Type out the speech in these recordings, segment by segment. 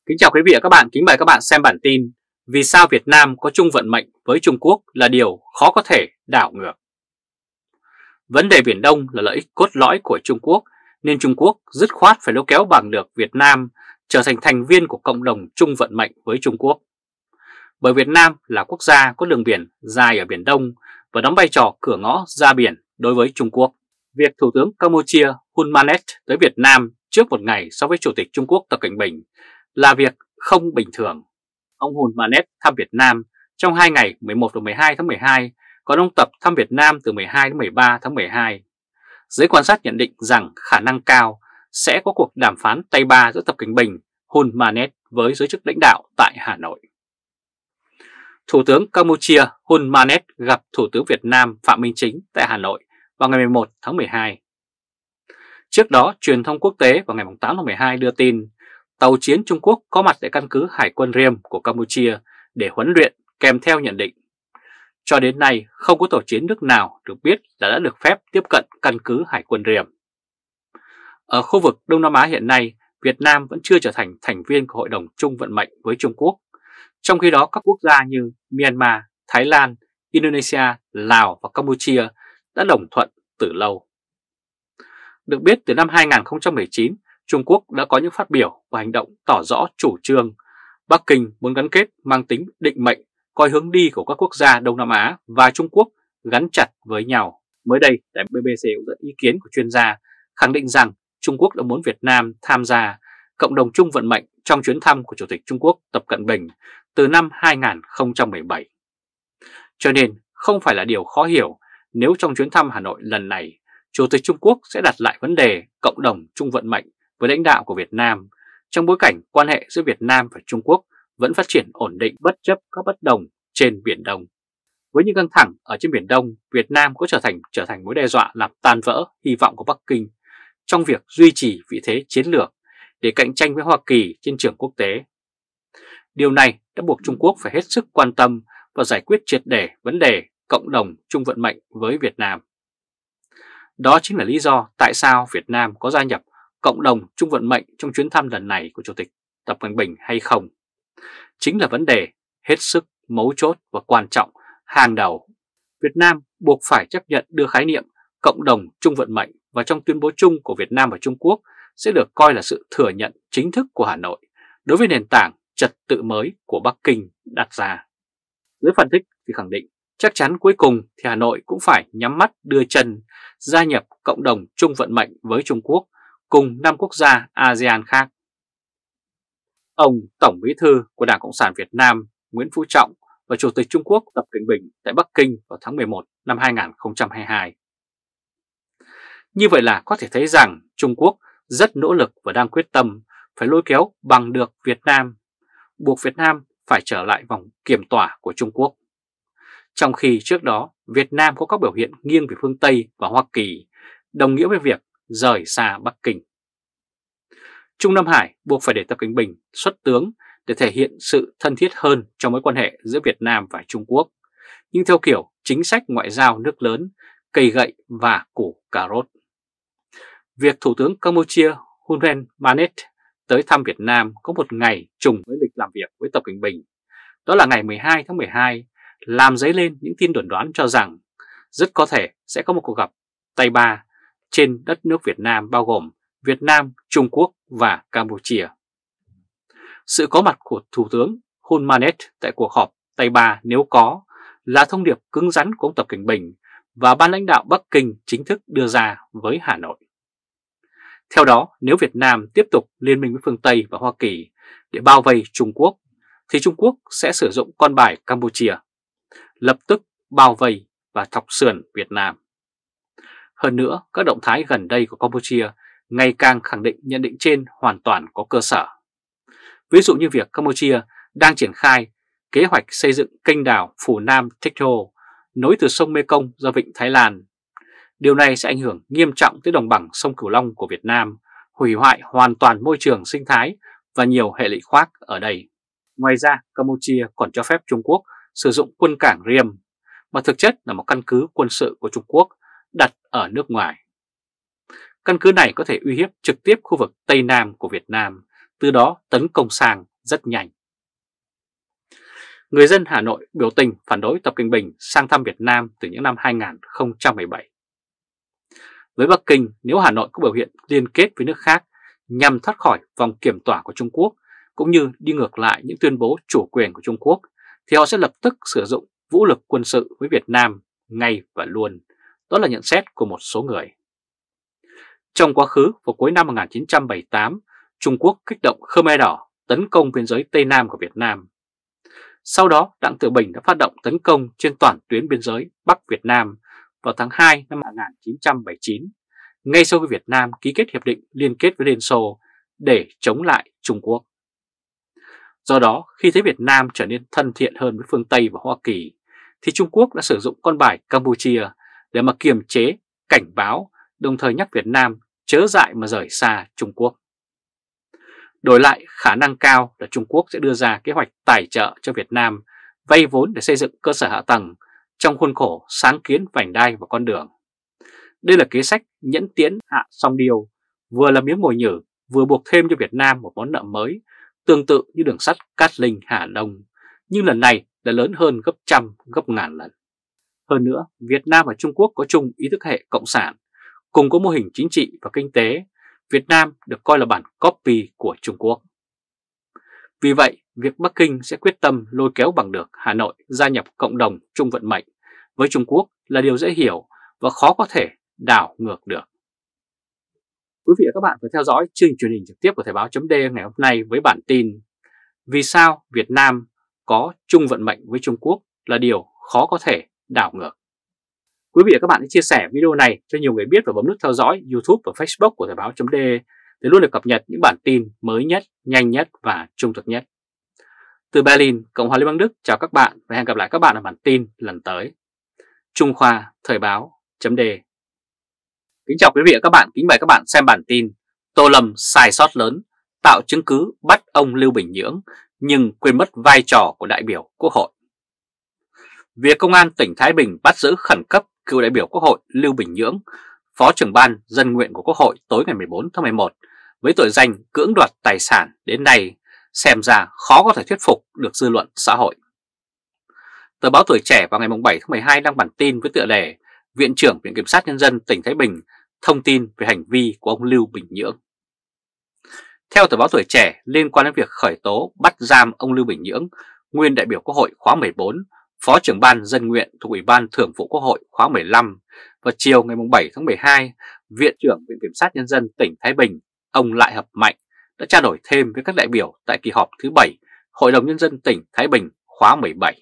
Kính chào quý vị và các bạn, kính mời các bạn xem bản tin vì sao Việt Nam có chung vận mệnh với Trung Quốc là điều khó có thể đảo ngược. Vấn đề Biển Đông là lợi ích cốt lõi của Trung Quốc nên Trung Quốc dứt khoát phải lôi kéo bằng được Việt Nam trở thành thành viên của cộng đồng chung vận mệnh với Trung Quốc. Bởi Việt Nam là quốc gia có đường biển dài ở Biển Đông và đóng vai trò cửa ngõ ra biển đối với Trung Quốc. Việc Thủ tướng Campuchia Hun Manet tới Việt Nam trước một ngày so với Chủ tịch Trung Quốc Tập Cận Bình là việc không bình thường. Ông Hun Manet thăm Việt Nam trong 2 ngày 11 và 12 tháng 12, còn ông Tập thăm Việt Nam từ 12 đến 13 tháng 12. Giới quan sát nhận định rằng khả năng cao sẽ có cuộc đàm phán tay ba giữa Tập Cận Bình, Hun Manet với giới chức lãnh đạo tại Hà Nội. Thủ tướng Campuchia Hun Manet gặp Thủ tướng Việt Nam Phạm Minh Chính tại Hà Nội vào ngày 11 tháng 12. Trước đó, truyền thông quốc tế vào ngày 8 tháng 12 đưa tin tàu chiến Trung Quốc có mặt tại căn cứ Hải quân Ream của Campuchia để huấn luyện, kèm theo nhận định. Cho đến nay, không có tàu chiến nước nào được biết là đã được phép tiếp cận căn cứ Hải quân Ream. Ở khu vực Đông Nam Á hiện nay, Việt Nam vẫn chưa trở thành thành viên của Hội đồng chung vận mệnh với Trung Quốc. Trong khi đó, các quốc gia như Myanmar, Thái Lan, Indonesia, Lào và Campuchia đã đồng thuận từ lâu. Được biết, từ năm 2019, Trung Quốc đã có những phát biểu và hành động tỏ rõ chủ trương Bắc Kinh muốn gắn kết mang tính định mệnh, coi hướng đi của các quốc gia Đông Nam Á và Trung Quốc gắn chặt với nhau. Mới đây, tại BBC cũng dẫn ý kiến của chuyên gia khẳng định rằng Trung Quốc đã muốn Việt Nam tham gia cộng đồng chung vận mệnh trong chuyến thăm của Chủ tịch Trung Quốc Tập Cận Bình từ năm 2017. Cho nên không phải là điều khó hiểu nếu trong chuyến thăm Hà Nội lần này, Chủ tịch Trung Quốc sẽ đặt lại vấn đề cộng đồng chung vận mệnh với lãnh đạo của Việt Nam trong bối cảnh quan hệ giữa Việt Nam và Trung Quốc vẫn phát triển ổn định bất chấp các bất đồng trên Biển Đông. Với những căng thẳng ở trên Biển Đông, Việt Nam có trở thành mối đe dọa làm tan vỡ hy vọng của Bắc Kinh trong việc duy trì vị thế chiến lược để cạnh tranh với Hoa Kỳ trên trường quốc tế. Điều này đã buộc Trung Quốc phải hết sức quan tâm và giải quyết triệt để vấn đề cộng đồng chung vận mệnh với Việt Nam. Đó chính là lý do tại sao Việt Nam có gia nhập cộng đồng chung vận mệnh trong chuyến thăm lần này của Chủ tịch Tập Cận Bình hay không. Chính là vấn đề hết sức mấu chốt và quan trọng hàng đầu. Việt Nam buộc phải chấp nhận đưa khái niệm cộng đồng chung vận mệnh vào trong tuyên bố chung của Việt Nam và Trung Quốc sẽ được coi là sự thừa nhận chính thức của Hà Nội đối với nền tảng trật tự mới của Bắc Kinh đặt ra. Giới phân tích thì khẳng định chắc chắn cuối cùng thì Hà Nội cũng phải nhắm mắt đưa chân gia nhập cộng đồng chung vận mệnh với Trung Quốc cùng 5 quốc gia ASEAN khác. Ông Tổng Bí thư của Đảng Cộng sản Việt Nam Nguyễn Phú Trọng và Chủ tịch Trung Quốc Tập Cận Bình tại Bắc Kinh vào tháng 11 năm 2022. Như vậy là có thể thấy rằng Trung Quốc rất nỗ lực và đang quyết tâm phải lôi kéo bằng được Việt Nam, buộc Việt Nam phải trở lại vòng kiểm tỏa của Trung Quốc. Trong khi trước đó Việt Nam có các biểu hiện nghiêng về phương Tây và Hoa Kỳ, đồng nghĩa với việc rời xa Bắc Kinh. Trung Nam Hải buộc phải để Tập Cận Bình xuất tướng để thể hiện sự thân thiết hơn trong mối quan hệ giữa Việt Nam và Trung Quốc, nhưng theo kiểu chính sách ngoại giao nước lớn, cây gậy và củ cà rốt. Việc Thủ tướng Campuchia Hun Manet tới thăm Việt Nam có một ngày trùng với lịch làm việc với Tập Cận Bình, đó là ngày 12 tháng 12, làm dấy lên những tin đồn đoán cho rằng rất có thể sẽ có một cuộc gặp tay ba trên đất nước Việt Nam bao gồm Việt Nam, Trung Quốc và Campuchia. Sự có mặt của Thủ tướng Hun Manet tại cuộc họp tay ba nếu có là thông điệp cứng rắn của ông Tập Cận Bình và ban lãnh đạo Bắc Kinh chính thức đưa ra với Hà Nội. Theo đó, nếu Việt Nam tiếp tục liên minh với phương Tây và Hoa Kỳ để bao vây Trung Quốc, thì Trung Quốc sẽ sử dụng con bài Campuchia, lập tức bao vây và thọc sườn Việt Nam. Hơn nữa, các động thái gần đây của Campuchia ngày càng khẳng định nhận định trên hoàn toàn có cơ sở. Ví dụ như việc Campuchia đang triển khai kế hoạch xây dựng kênh đào Phù Nam Techno nối từ sông Mekong ra vịnh Thái Lan. Điều này sẽ ảnh hưởng nghiêm trọng tới đồng bằng sông Cửu Long của Việt Nam, hủy hoại hoàn toàn môi trường sinh thái và nhiều hệ lụy khác ở đây. Ngoài ra, Campuchia còn cho phép Trung Quốc sử dụng quân cảng Ream, mà thực chất là một căn cứ quân sự của Trung Quốc đặt ở nước ngoài. Căn cứ này có thể uy hiếp trực tiếp khu vực Tây Nam của Việt Nam, từ đó tấn công sang rất nhanh. Người dân Hà Nội biểu tình phản đối Tập Cận Bình sang thăm Việt Nam từ những năm 2017. Với Bắc Kinh, nếu Hà Nội có biểu hiện liên kết với nước khác nhằm thoát khỏi vòng kiểm tỏa của Trung Quốc, cũng như đi ngược lại những tuyên bố chủ quyền của Trung Quốc, thì họ sẽ lập tức sử dụng vũ lực quân sự với Việt Nam ngay và luôn. Đó là nhận xét của một số người. Trong quá khứ, vào cuối năm 1978, Trung Quốc kích động Khmer Đỏ tấn công biên giới Tây Nam của Việt Nam. Sau đó, Đặng Tiểu Bình đã phát động tấn công trên toàn tuyến biên giới Bắc Việt Nam vào tháng 2 năm 1979, ngay sau khi Việt Nam ký kết hiệp định liên kết với Liên Xô để chống lại Trung Quốc. Do đó, khi thấy Việt Nam trở nên thân thiện hơn với phương Tây và Hoa Kỳ, thì Trung Quốc đã sử dụng con bài Campuchia để mà kiềm chế, cảnh báo, đồng thời nhắc Việt Nam chớ dại mà rời xa Trung Quốc. Đổi lại, khả năng cao là Trung Quốc sẽ đưa ra kế hoạch tài trợ cho Việt Nam vay vốn để xây dựng cơ sở hạ tầng trong khuôn khổ sáng kiến vành đai và con đường. Đây là kế sách nhẫn tiễn hạ song điêu, vừa là miếng mồi nhử, vừa buộc thêm cho Việt Nam một món nợ mới, tương tự như đường sắt Cát Linh Hà Đông, nhưng lần này là lớn hơn gấp trăm, gấp ngàn lần. Hơn nữa, Việt Nam và Trung Quốc có chung ý thức hệ cộng sản, cùng có mô hình chính trị và kinh tế. Việt Nam được coi là bản copy của Trung Quốc. Vì vậy, việc Bắc Kinh sẽ quyết tâm lôi kéo bằng được Hà Nội gia nhập cộng đồng chung vận mệnh với Trung Quốc là điều dễ hiểu và khó có thể đảo ngược được. Quý vị và các bạn phải theo dõi chương trình truyền hình trực tiếp của Thời báo.d ngày hôm nay với bản tin Vì sao Việt Nam có chung vận mệnh với Trung Quốc là điều khó có thể đảo ngược. Quý vị và các bạn hãy chia sẻ video này cho nhiều người biết và bấm nút theo dõi YouTube và Facebook của Thời báo.d để luôn được cập nhật những bản tin mới nhất, nhanh nhất và trung thực nhất. Từ Berlin, Cộng hòa Liên bang Đức chào các bạn và hẹn gặp lại các bạn ở bản tin lần tới. Trung Khoa Thời báo.d. Kính chào quý vị và các bạn, kính mời các bạn xem bản tin Tô Lâm sai sót lớn, tạo chứng cứ bắt ông Lưu Bình Nhưỡng nhưng quên mất vai trò của đại biểu Quốc hội. Việc Công an tỉnh Thái Bình bắt giữ khẩn cấp cựu đại biểu Quốc hội Lưu Bình Nhưỡng, Phó trưởng ban dân nguyện của Quốc hội tối ngày 14 tháng 11 với tội danh cưỡng đoạt tài sản đến nay xem ra khó có thể thuyết phục được dư luận xã hội. Tờ báo Tuổi Trẻ vào ngày 7 tháng 12 đăng bản tin với tựa đề Viện trưởng Viện Kiểm sát Nhân dân tỉnh Thái Bình thông tin về hành vi của ông Lưu Bình Nhưỡng. Theo tờ báo Tuổi Trẻ, liên quan đến việc khởi tố bắt giam ông Lưu Bình Nhưỡng, nguyên đại biểu Quốc hội khóa 14, Phó trưởng ban dân nguyện thuộc Ủy ban Thường vụ Quốc hội khóa 15, vào chiều ngày 7 tháng 12, Viện trưởng Viện Kiểm sát Nhân dân tỉnh Thái Bình, ông Lại Hợp Mạnh đã trao đổi thêm với các đại biểu tại kỳ họp thứ 7 Hội đồng Nhân dân tỉnh Thái Bình khóa 17.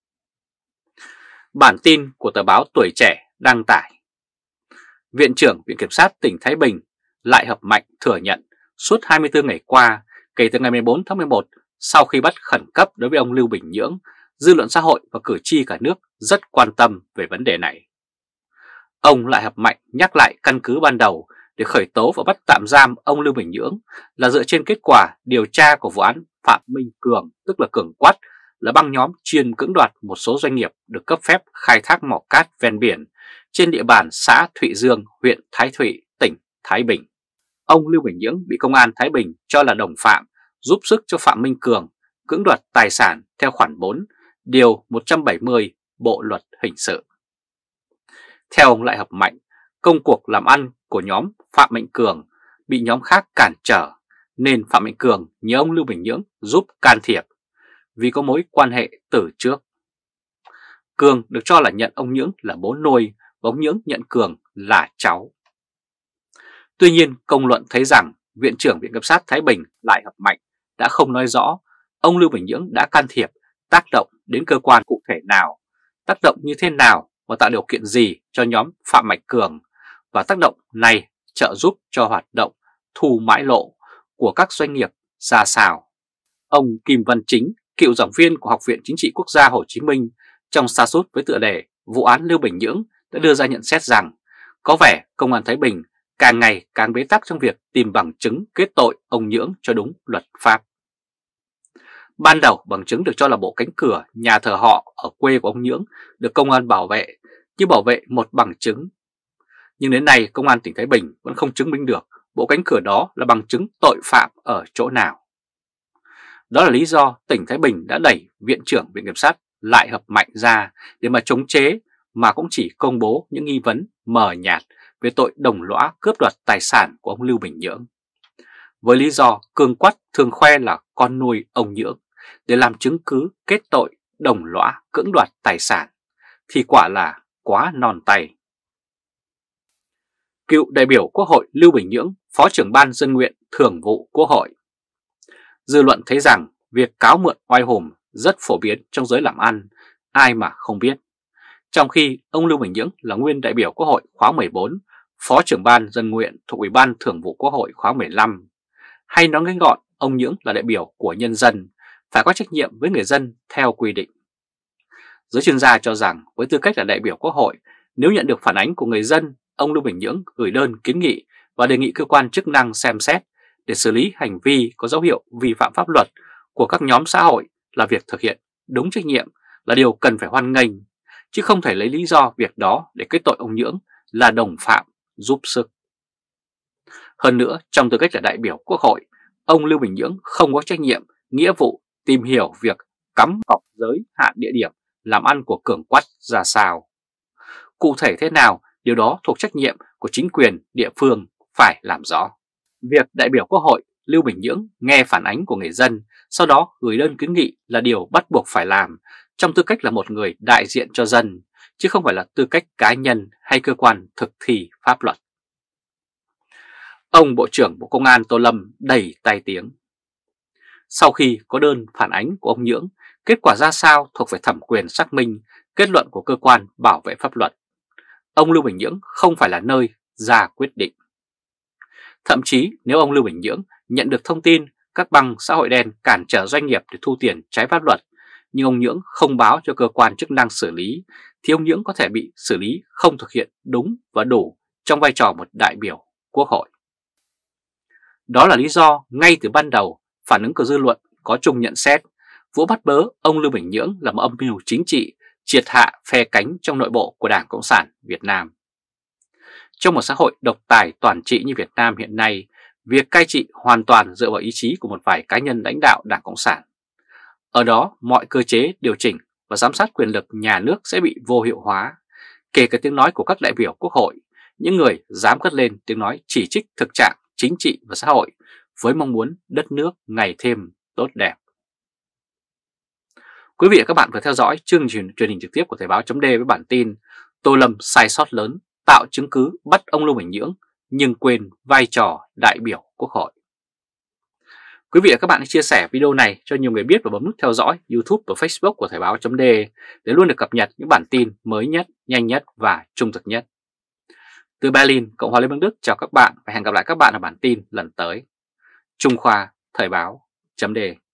Bản tin của tờ báo Tuổi Trẻ đăng tải: Viện trưởng Viện Kiểm sát tỉnh Thái Bình Lại Hợp Mạnh thừa nhận suốt 24 ngày qua, kể từ ngày 14 tháng 11, sau khi bắt khẩn cấp đối với ông Lưu Bình Nhưỡng, dư luận xã hội và cử tri cả nước rất quan tâm về vấn đề này. Ông Lại Hợp Mạnh nhắc lại căn cứ ban đầu để khởi tố và bắt tạm giam ông Lưu Bình Nhưỡng là dựa trên kết quả điều tra của vụ án Phạm Minh Cường, tức là Cường Quát, là băng nhóm chuyên cưỡng đoạt một số doanh nghiệp được cấp phép khai thác mỏ cát ven biển trên địa bàn xã Thụy Dương, huyện Thái Thụy, tỉnh Thái Bình. Ông Lưu Bình Nhưỡng bị Công an Thái Bình cho là đồng phạm giúp sức cho Phạm Minh Cường cưỡng đoạt tài sản theo khoản 4, điều 170 Bộ Luật Hình sự. Theo ông Lại Hợp Mạnh, công cuộc làm ăn của nhóm Phạm Minh Cường bị nhóm khác cản trở nên Phạm Minh Cường nhờ ông Lưu Bình Nhưỡng giúp can thiệp vì có mối quan hệ từ trước. Cường được cho là nhận ông Nhưỡng là bố nuôi và ông Nhưỡng nhận Cường là cháu. Tuy nhiên, công luận thấy rằng Viện trưởng Viện Kiểm sát Thái Bình Lại Hợp Mạnh đã không nói rõ ông Lưu Bình Nhưỡng đã can thiệp, tác động đến cơ quan cụ thể nào, tác động như thế nào và tạo điều kiện gì cho nhóm Phạm Mạnh Cường, và tác động này trợ giúp cho hoạt động thu mãi lộ của các doanh nghiệp ra sao. Ông Kim Văn Chính, cựu giảng viên của Học viện Chính trị Quốc gia Hồ Chí Minh, trong status với tựa đề Vụ án Lưu Bình Nhưỡng đã đưa ra nhận xét rằng có vẻ Công an Thái Bình càng ngày càng bế tắc trong việc tìm bằng chứng kết tội ông Nhưỡng cho đúng luật pháp. Ban đầu bằng chứng được cho là bộ cánh cửa nhà thờ họ ở quê của ông Nhưỡng được công an bảo vệ, như bảo vệ một bằng chứng. Nhưng đến nay Công an tỉnh Thái Bình vẫn không chứng minh được bộ cánh cửa đó là bằng chứng tội phạm ở chỗ nào. Đó là lý do tỉnh Thái Bình đã đẩy Viện trưởng Viện Kiểm sát lại hợp mạnh ra để mà chống chế, mà cũng chỉ công bố những nghi vấn mờ nhạt về tội đồng lõa cướp đoạt tài sản của ông Lưu Bình Nhưỡng. Với lý do Cương Quắt thường khoe là con nuôi ông Nhưỡng để làm chứng cứ kết tội đồng lõa cưỡng đoạt tài sản, thì quả là quá non tay. Cựu đại biểu Quốc hội Lưu Bình Nhưỡng, Phó trưởng Ban Dân nguyện Thường vụ Quốc hội. Dư luận thấy rằng việc cáo mượn oai hùng rất phổ biến trong giới làm ăn, ai mà không biết. Trong khi ông Lưu Bình Nhưỡng là nguyên đại biểu Quốc hội khóa 14, Phó trưởng Ban Dân nguyện thuộc Ủy ban Thường vụ Quốc hội khóa 15, hay nói ngắn gọn, ông Nhưỡng là đại biểu của nhân dân, phải có trách nhiệm với người dân theo quy định. Giới chuyên gia cho rằng với tư cách là đại biểu Quốc hội, nếu nhận được phản ánh của người dân, ông Lưu Bình Nhưỡng gửi đơn kiến nghị và đề nghị cơ quan chức năng xem xét để xử lý hành vi có dấu hiệu vi phạm pháp luật của các nhóm xã hội là việc thực hiện đúng trách nhiệm, là điều cần phải hoan nghênh, chứ không thể lấy lý do việc đó để kết tội ông Nhưỡng là đồng phạm giúp sức. Hơn nữa, trong tư cách là đại biểu Quốc hội, ông Lưu Bình Nhưỡng không có trách nhiệm, nghĩa vụ tìm hiểu việc cắm cọc giới hạn địa điểm làm ăn của Cường Quắt ra sao. Cụ thể thế nào, điều đó thuộc trách nhiệm của chính quyền địa phương phải làm rõ. Việc đại biểu Quốc hội Lưu Bình Nhưỡng nghe phản ánh của người dân, sau đó gửi đơn kiến nghị là điều bắt buộc phải làm trong tư cách là một người đại diện cho dân, chứ không phải là tư cách cá nhân hay cơ quan thực thi pháp luật. Ông Bộ trưởng Bộ Công an Tô Lâm đầy tai tiếng. Sau khi có đơn phản ánh của ông Nhưỡng, kết quả ra sao thuộc về thẩm quyền xác minh, kết luận của cơ quan bảo vệ pháp luật. Ông Lưu Bình Nhưỡng không phải là nơi ra quyết định. Thậm chí nếu ông Lưu Bình Nhưỡng nhận được thông tin các băng xã hội đen cản trở doanh nghiệp để thu tiền trái pháp luật, nhưng ông Nhưỡng không báo cho cơ quan chức năng xử lý, thì ông Nhưỡng có thể bị xử lý không thực hiện đúng và đủ trong vai trò một đại biểu Quốc hội. Đó là lý do ngay từ ban đầu, phản ứng của dư luận có chung nhận xét vụ bắt bớ ông Lưu Bình Nhưỡng là một âm mưu chính trị triệt hạ phe cánh trong nội bộ của Đảng Cộng sản Việt Nam. Trong một xã hội độc tài toàn trị như Việt Nam hiện nay, việc cai trị hoàn toàn dựa vào ý chí của một vài cá nhân lãnh đạo Đảng Cộng sản. Ở đó, mọi cơ chế điều chỉnh và giám sát quyền lực nhà nước sẽ bị vô hiệu hóa, kể cả tiếng nói của các đại biểu Quốc hội, những người dám cất lên tiếng nói chỉ trích thực trạng chính trị và xã hội với mong muốn đất nước ngày thêm tốt đẹp. Quý vị và các bạn vừa theo dõi chương trình truyền hình trực tiếp của Thời báo .d với bản tin Tô Lâm sai sót lớn, tạo chứng cứ bắt ông Lưu Bình Nhưỡng nhưng quên vai trò đại biểu Quốc hội. Quý vị và các bạn hãy chia sẻ video này cho nhiều người biết và bấm nút theo dõi YouTube và Facebook của Thời báo .d để luôn được cập nhật những bản tin mới nhất, nhanh nhất và trung thực nhất. Từ Berlin, Cộng hòa Liên bang Đức chào các bạn và hẹn gặp lại các bạn ở bản tin lần tới. Trung Khoa, Thời báo .d